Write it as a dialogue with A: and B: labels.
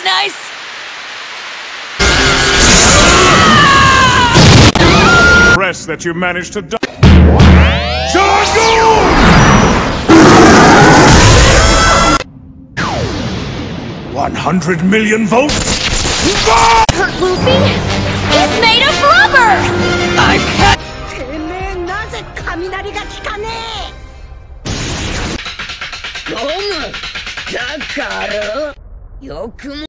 A: Nice!
B: Press that you managed to die. 100 million volts?
A: Hurt Luffy? He's made of rubber! I can't...
C: てめえなぜ雷が効かねえ。ゴムだからよくも